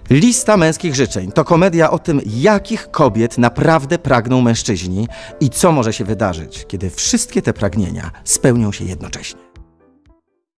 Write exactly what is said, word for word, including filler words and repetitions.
Lista męskich życzeń to komedia o tym, jakich kobiet naprawdę pragną mężczyźni i co może się wydarzyć, kiedy wszystkie te pragnienia spełnią się jednocześnie.